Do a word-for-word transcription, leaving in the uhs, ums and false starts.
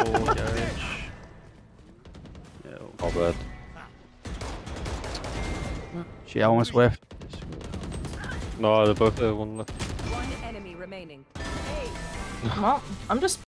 garage. Yeah, All bad. She almost whiffed. No, they're both uh, one left. One enemy remaining. Well, I'm just